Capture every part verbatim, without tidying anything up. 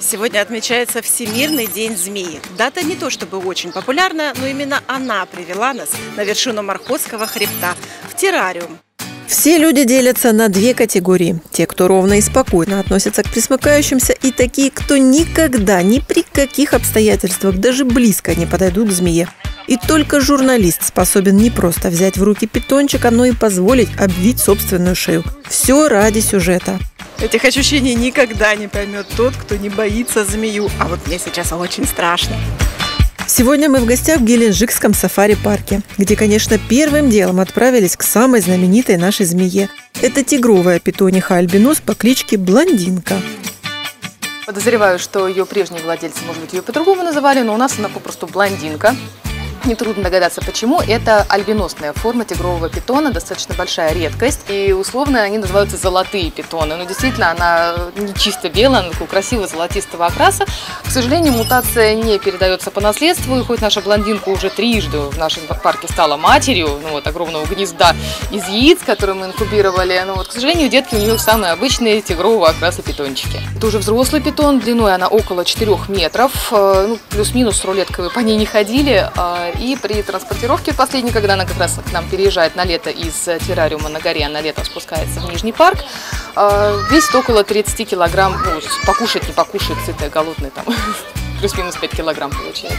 Сегодня отмечается Всемирный день змеи. Дата не то чтобы очень популярная, но именно она привела нас на вершину Мархотского хребта, в террариум. Все люди делятся на две категории. Те, кто ровно и спокойно относятся к пресмыкающимся, и такие, кто никогда, ни при каких обстоятельствах, даже близко не подойдут к змее. И только журналист способен не просто взять в руки питончика, но и позволить обвить собственную шею. Все ради сюжета. Этих ощущений никогда не поймет тот, кто не боится змею. А вот мне сейчас очень страшно. Сегодня мы в гостях в Геленджикском сафари-парке, где, конечно, первым делом отправились к самой знаменитой нашей змее. Это тигровая питониха-альбинос по кличке Блондинка. Подозреваю, что ее прежние владельцы, может быть, ее по-другому называли, но у нас она попросту блондинка. Нетрудно догадаться, почему. Это альбиносная форма тигрового питона, достаточно большая редкость. И условно они называются золотые питоны. Но действительно она не чисто белая, она такого красивого золотистого окраса. К сожалению, мутация не передается по наследству. И хоть наша блондинка уже трижды в нашем парке стала матерью, ну вот, огромного гнезда из яиц, которые мы инкубировали, ну вот, к сожалению, детки у нее самые обычные тигрового окраса питончики. Это уже взрослый питон, длиной она около четырёх метров. Ну, плюс-минус рулетка вы по ней не ходили. И при транспортировке последней, когда она как раз к нам переезжает на лето из террариума на горе, она летом спускается в Нижний парк, весит около тридцати килограмм, ну, покушать не покушает, сытая, голодная, там, плюс-минус пять килограмм получается.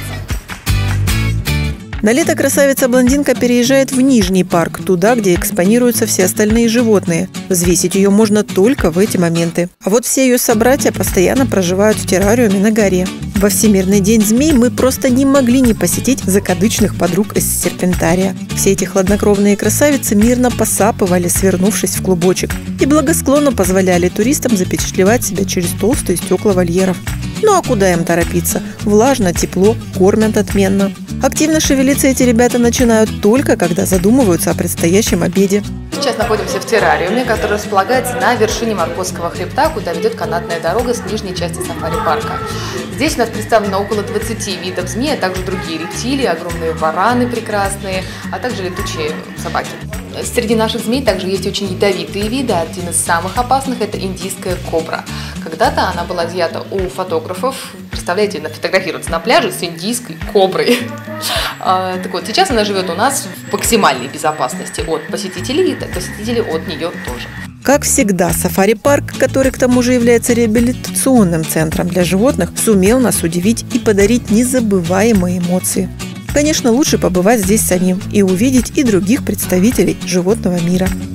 На лето красавица-блондинка переезжает в Нижний парк, туда, где экспонируются все остальные животные. Взвесить ее можно только в эти моменты. А вот все ее собратья постоянно проживают в террариуме на горе. Во Всемирный день змей мы просто не могли не посетить закадычных подруг из серпентария. Все эти хладнокровные красавицы мирно посапывали, свернувшись в клубочек, и благосклонно позволяли туристам запечатлевать себя через толстые стекла вольеров. Ну а куда им торопиться? Влажно, тепло, кормят отменно. Активно шевелиться эти ребята начинают только, когда задумываются о предстоящем обеде. Сейчас находимся в террариуме, который располагается на вершине Мархотского хребта, куда ведет канатная дорога с нижней части сафари-парка. Здесь у нас представлено около двадцати видов змей, а также другие рептилии, огромные вараны прекрасные, а также летучие собаки. Среди наших змей также есть очень ядовитые виды. Один из самых опасных – это индийская кобра. Когда-то она была изъята у фотографов. Представляете, фотографироваться на пляже с индийской коброй. Так вот, сейчас она живет у нас в максимальной безопасности от посетителей, и посетители от нее тоже. Как всегда, сафари-парк, который к тому же является реабилитационным центром для животных, сумел нас удивить и подарить незабываемые эмоции. Конечно, лучше побывать здесь самим и увидеть и других представителей животного мира.